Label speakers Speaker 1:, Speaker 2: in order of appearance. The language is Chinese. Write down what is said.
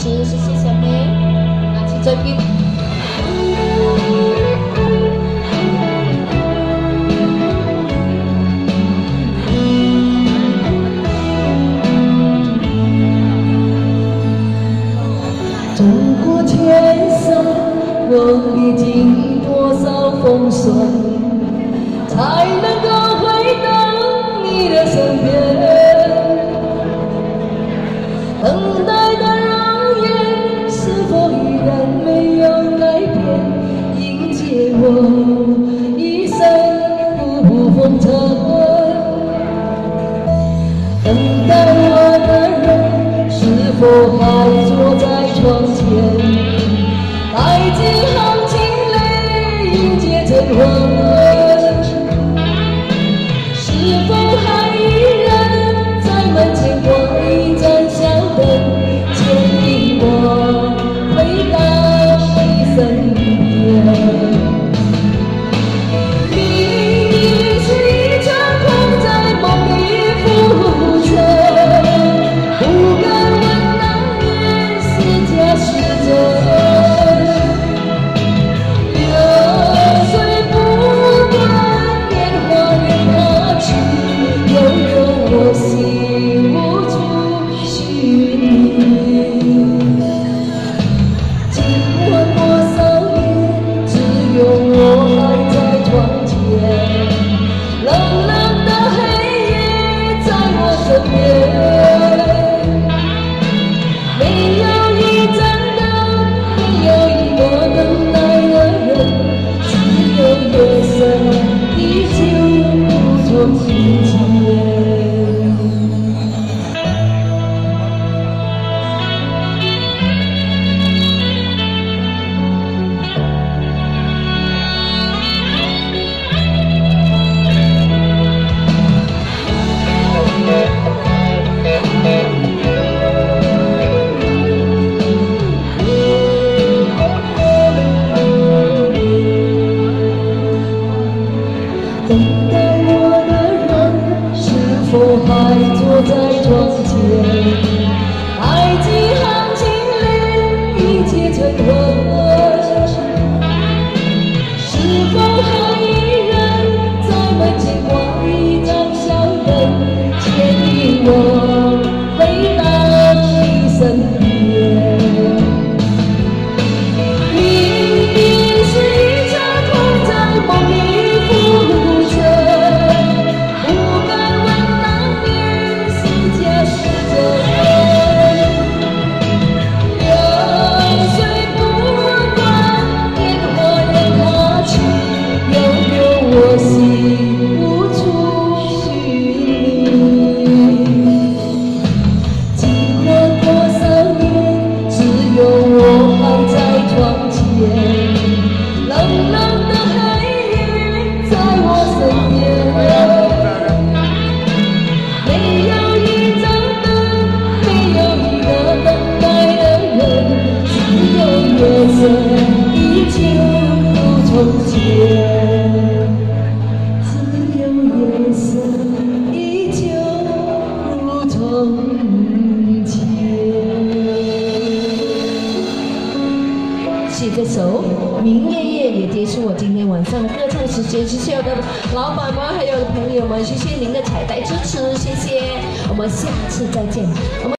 Speaker 1: 持，谢谢小妹，拿起这边。
Speaker 2: 走过天上，我历经多少风霜，才能够回到你的身边。等待的容颜是否依然没有改变，迎接我一生不风尘。等待我的人是否还坐在窗前，带几行清泪迎接晨昏？是否还依然在门前挂一盏小灯，牵引我回到你身边？命运是一场空，在梦里浮沉，不敢问那年是假是真。等待我的人是否还坐在窗前，带几行清泪迎接晨昏？是否还依然在门前挂一盏小灯，牵引我回到你身边？命运是一场空，在梦里依旧如从前，只有夜色依旧如从前。
Speaker 1: 谢这首《明夜夜》也结束我今天晚上的歌唱时间，谢谢我的老板们，还有朋友们，谢谢您的彩带支持，谢谢，我们下次再见。